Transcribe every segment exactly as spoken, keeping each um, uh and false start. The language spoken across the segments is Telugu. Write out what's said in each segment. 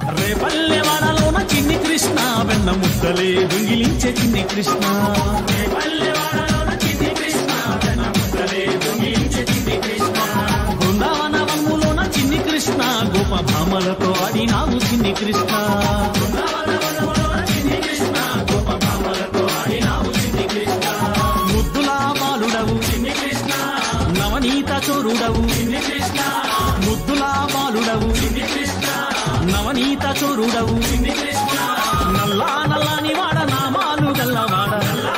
రేపల్లెవాడలోన చిన్ని కృష్ణ వెన్న ముద్దలే దొంగిలించే చిన్ని కృష్ణ రేపల్లెవాడలోన చిన్ని కృష్ణ వెన్న ముద్దలే దొంగిలించే చిన్ని కృష్ణ బృందావన వనములోన చిన్ని కృష్ణ గోప భామలతో ఆడినావు చిన్ని కృష్ణ బృందావన వనములోన చిన్ని కృష్ణ గోప భామలతో ఆడినావు చిన్ని కృష్ణ ముద్దులా బాలుడవు చిన్ని కృష్ణ నవనీత చోరుడవు చిన్ని కృష్ణ ముద్దులా బాలుడవు చిన్ని కృష్ణ నవనీత చోరుడవు చిన్ని కృష్ణ నల్లా నల్లాని వాడ నామాలు గల్లవాడ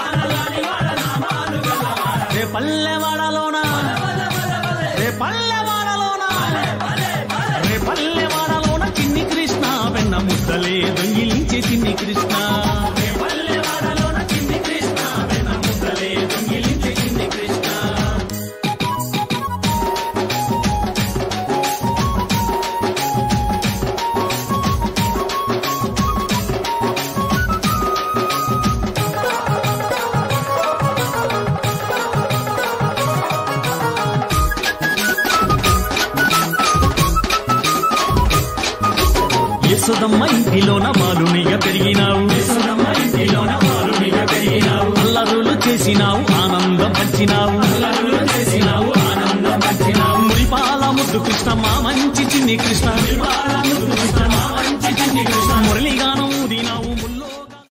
రే పల్లెవాడలోన రే పల్లెవాడలోన రే పల్లెవాడలోన చిన్ని కృష్ణ వెన్న ముద్దలే దొంగిలించే చిన్ని కృష్ణ రే పల్లెవాడలోన చిన్ని కృష్ణ వెన్న ముద్దలే దొంగిలించే చిన్ని కృష్ణ యశోదమ్మ ఇంటిలోన బాలునిగా పెరిగినావు యశోదమ్మ ఇంటిలోన బాలునిగా పెరిగినావు అల్లరులు చేసినావు ఆనందం పంచినావు అల్లరులు చేసినావు ఆనందం పంచినావు మురిపాల ముద్దు కృష్ణ మా మంచి చిన్ని కృష్ణ మురిపాల ముద్దు కృష్ణ